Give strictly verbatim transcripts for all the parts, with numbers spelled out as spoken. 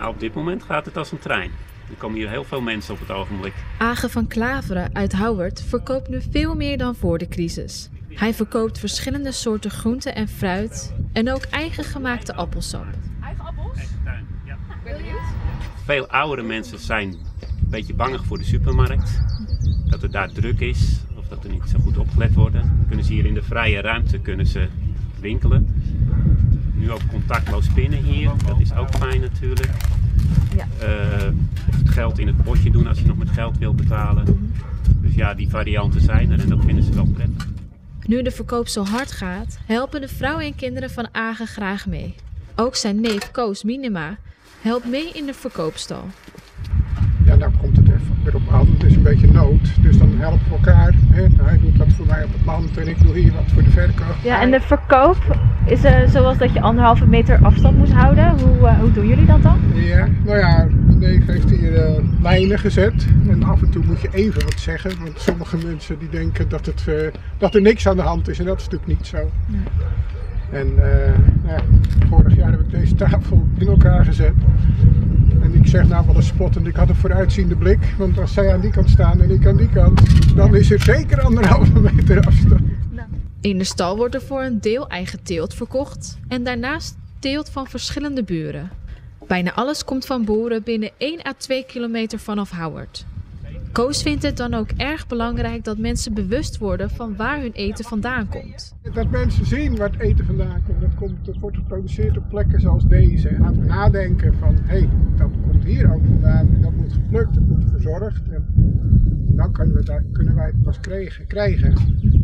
Nou, op dit moment gaat het als een trein. Er komen hier heel veel mensen op het ogenblik. Age van Klaveren uit Houwert verkoopt nu veel meer dan voor de crisis. Hij verkoopt verschillende soorten groenten en fruit en ook eigen gemaakte appelsap. Eigen appels? Eigen tuin, ja. Ben benieuwd. Veel oudere mensen zijn een beetje bang voor de supermarkt. Dat het daar druk is of dat er niet zo goed opgelet wordt. Dan kunnen ze hier in de vrije ruimte kunnen ze winkelen. Nu ook contactloos pinnen hier, dat is ook fijn natuurlijk. Ja. Uh, of het geld in het potje doen als je nog met geld wil betalen. Dus ja, die varianten zijn er en dat vinden ze wel prettig. Nu de verkoop zo hard gaat, helpen de vrouwen en kinderen van Age graag mee. Ook zijn neef Koos Minima helpt mee in de verkoopstal. Ja, daar komt het even weer op aan. Het is een beetje nood, dus dan helpen we elkaar. Hè? Hij doet wat voor mij op het land en ik doe hier wat voor de verkoop. Ja, en de verkoop is uh, zoals dat je anderhalve meter afstand moet houden. Hoe, uh, hoe doen jullie dat dan? Ja, nou ja, de neef heeft hier uh, lijnen gezet. En af en toe moet je even wat zeggen. Want sommige mensen die denken dat, het, uh, dat er niks aan de hand is en dat is natuurlijk niet zo. Nee. En uh, nou ja, vorig jaar heb ik deze tafel in elkaar gezet. En ik zeg nou wel eens spottend, ik had een vooruitziende blik. Want als zij aan die kant staan en ik aan die kant, dan is er zeker anderhalve meter afstand. In de stal wordt er voor een deel eigen teelt verkocht en daarnaast teelt van verschillende buren. Bijna alles komt van boeren binnen één à twee kilometer vanaf Houwert. Koos vindt het dan ook erg belangrijk dat mensen bewust worden van waar hun eten vandaan komt. Dat mensen zien waar het eten vandaan komt. Dat, komt, dat wordt geproduceerd op plekken zoals deze. En laten we nadenken van, hé, hey, dat komt hier ook vandaan. Dat moet geplukt, dat moet verzorgd. En dan kunnen, we daar, kunnen wij het pas krijgen, krijgen.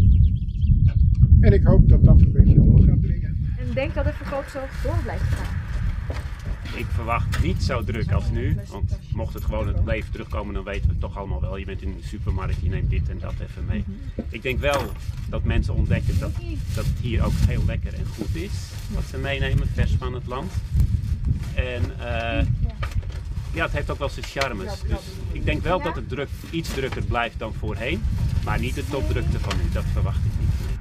En ik hoop dat dat een beetje door gaat dringen. En denk dat de verkoop zo door blijft gaan? Ik verwacht niet zo druk als nu, want mocht het gewoon het leven terugkomen, dan weten we het toch allemaal wel. Je bent in de supermarkt, je neemt dit en dat even mee. Ik denk wel dat mensen ontdekken dat, dat het hier ook heel lekker en goed is, wat ze meenemen, vers van het land. En uh, ja, het heeft ook wel zijn charmes. Dus ik denk wel dat het druk, iets drukker blijft dan voorheen, maar niet de topdrukte van nu, dat verwacht ik niet.